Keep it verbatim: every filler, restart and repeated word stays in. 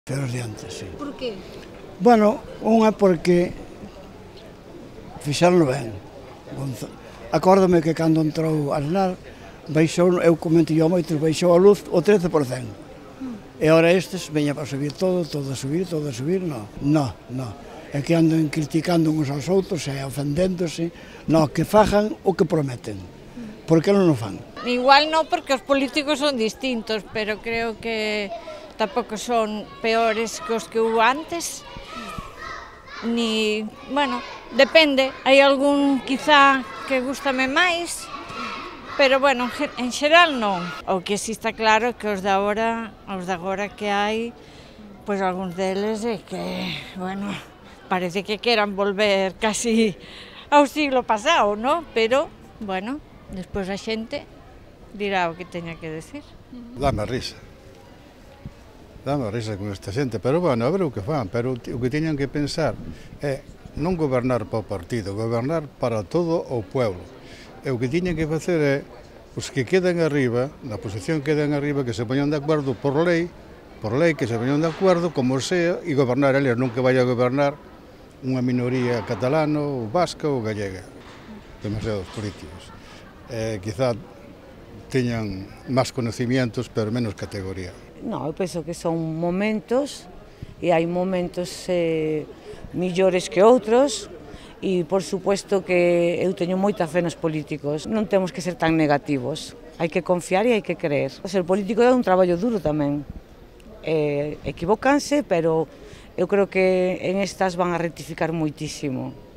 Peores de antes, sí. Por que? Bueno, unha porque fixaronlo ben. Acórdame que cando entrou Aznar, baixou, eu comentillo moito, baixou a luz o trece por cento. E ora estes veña para subir todo, todo a subir, todo a subir, no, no, no. É que andan criticando uns aos outros e ofendéndose, no, que fajan o que prometen. Por que non o fan? Igual non, porque os políticos son distintos, pero creo que tampouco son peores que os que hubo antes, ni, bueno, depende, hai algún quizá que gústame máis, pero, bueno, en xeral non. O que si está claro é que os de agora, os de agora que hai, pois algúns deles é que, bueno, parece que queran volver casi ao siglo pasado, non? Pero, bueno, despois a xente dirá o que teña que decir. Dame risa. Dame risa con esta xente, pero, bueno, a ver o que fan, pero o que teñan que pensar é non gobernar para o partido, gobernar para todo o pueblo. E o que tiñen que facer é, os que quedan arriba, na posición que quedan arriba, que se poñan de acordo por lei, por lei que se poñan de acordo, como sea, e gobernar eles, non que vaya a gobernar unha minoría catalana, ou vasca ou gallega, demasiados políticos. Eh, quizá teñan máis conocimientos, pero menos categoría. Non, eu penso que son momentos, e hai momentos eh, millores que outros, e por suposto que eu teño moita fe nos políticos. Non temos que ser tan negativos, hai que confiar e hai que creer. Ser político é un traballo duro tamén. Eh, equivócanse, pero eu creo que en estas van a rectificar moitísimo.